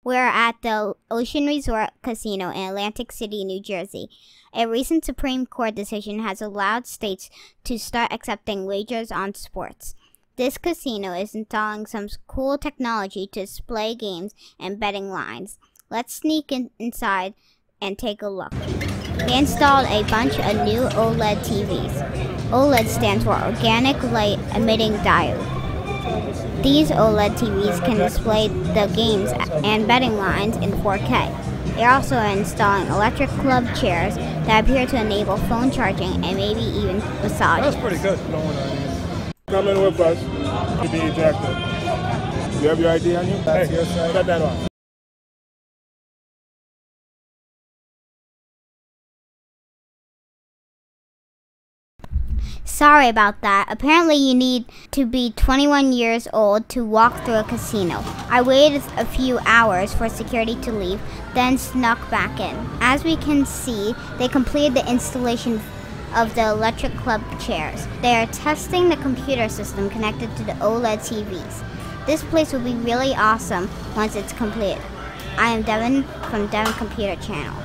We're at the Ocean Resort Casino in Atlantic City, New Jersey. A recent Supreme Court decision has allowed states to start accepting wagers on sports. This casino is installing some cool technology to display games and betting lines. Let's sneak inside and take a look. They installed a bunch of new OLED TVs. OLED stands for Organic Light Emitting Diode. These OLED TVs can display the games and betting lines in 4K. They're also installing electric club chairs that appear to enable phone charging and maybe even massage. That's pretty good. Come in with us to be ejected. You have your ID on you? That's your side. Shut that off. Sorry about that. Apparently you need to be 21 years old to walk through a casino. I waited a few hours for security to leave, then snuck back in. As we can see, they completed the installation of the electric club chairs. They are testing the computer system connected to the OLED TVs. This place will be really awesome once it's completed. I am Devin from Devin Computer Channel.